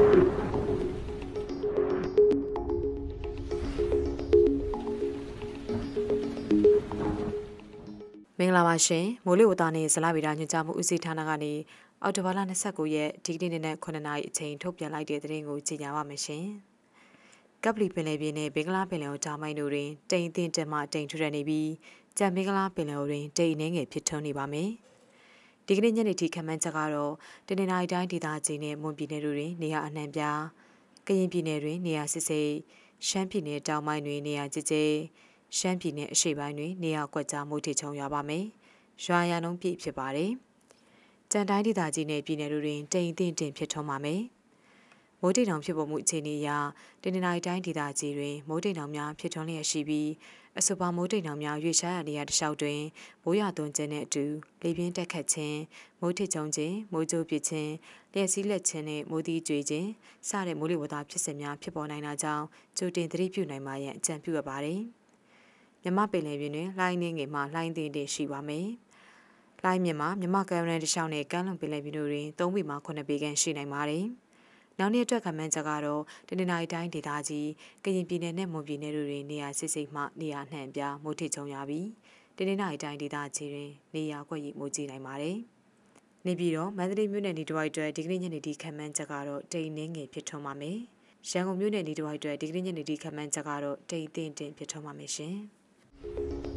မင်္ဂလာပါရှင်မိုးလေဝသနဲ့ဇလဗေဒညွှန်ကြားမှုဦးစီးဌာနကနေအော်တိုဘာလ29ရက်ဒီကနေ့နေ့9နာရီအချိန်ထုတ်ပြန်လိုက်တဲ့သတင်းကိုကြေညာပါမယ်ရှင်။ကပလီပင်လယ်ပြင်နဲ့ဘင်္ဂလားပင်လယ်အော်ကြားမိုင်းတို့တွင်တိမ်အထင်တက်မှတိမ်ထူထပ်နေပြီးကြံဘင်္ဂလားပင်လယ်အော်တွင်တိမ်အနှဲငယ်ဖြစ်ထွန်းနေပါမယ်။ဒီကနေ့ညနေထိခန့်မှန်းချက်ကတော့တနင်္လာရီတိုင်းဒေသကြီးနဲ့မွန်ပြည်နယ်တို့တွင်နေရာအနှံ့ပြားကရင်ပြည်နယ်တွင်နေရာစစ်စိတ်ရှမ်းပြည်နယ်တောင်ပိုင်းတွင်နေရာကျကျရှမ်းပြည်နယ်အရှေ့ပိုင်းတွင်နေရာကွက်ကြားမိုးထိချုံရွာပါမယ်။ရွာရနှုန်းပြည့်ဖြစ်ပါတယ်။ကြံတိုင်းဒေသကြီးနယ်ပြည်နယ်တို့တွင်တိမ်အထင်တင်ဖြစ်ထွန်းပါမယ်။မိုးတိမ်တောင်ဖြစ်ပေါ်မှုအခြေအနေအရတနင်္လာရီတိုင်းဒေသကြီးတွင်မိုးတိမ်တောင်များဖြစ်ထွန်းလျက်ရှိပြီးအဆိုပါမိုးတိမ်တောင်များရွေ့ရှားရနေရာတစ်လျှောက်တွင်မိုးရွာသွန်းခြင်းနှင့်အတူလေပြင်းတက်ခတ်ခြင်းမိုးထစ်ချုံခြင်းမိုးကြိုးပစ်ခြင်းလျှက်စီးလက်ခြင်းနှင့်မိုးသီးကြွေခြင်းစတဲ့မိုးလေဝသဖြစ်စဉ်များဖြစ်ပေါ်နိုင်တာကြောင့်ကြိုတင်သတိပြုနိုင်မှရန်အကြံပြုရပါသည်။မြမပင်လယ်ပြင်တွင်လှိုင်းနှင်းငယ်မှလှိုင်းသေးရှိပါမယ်။လှိုင်းမြင့်မှာမြမကမ်းရန်တစ်လျှောက်နဲ့ကမ်းလွန်ပင်လယ်ပြင်တို့တွင်3ပေမှ9ပေခန့်ရှိနိုင်ပါတယ်။နောက်နေ့အတွက်ခန့်မှန်းချက်ကတော့တနင်္လာရီတိုင်းဒေသကြီးကရင်ပြည်နယ်နဲ့မွန်ပြည်နယ်တို့တွင်နေရာစစ်စိတ်မှနေရာနှံ့ပြားမိုးထစ်ချုံရပြီးတနင်္လာရီတိုင်းဒေသကြီးတွင်နေရာကွက်ရီမိုးကြီးနိုင်ပါတယ်။နေပြည်တော်မန္တလေးမြို့နယ်ဒီတစ်ဝိုက်အတွက်ဒီကနေ့ညနေဒီခန့်မှန်းချက်ကတော့တိမ်နှင်းငယ်ဖြစ်ထွန်းပါမယ်။ရန်ကုန်မြို့နယ်ဒီတစ်ဝိုက်အတွက်ဒီကနေ့ညနေဒီခန့်မှန်းချက်ကတော့တိမ်အထင်တင်ဖြစ်ထွန်းပါမယ်ရှင်။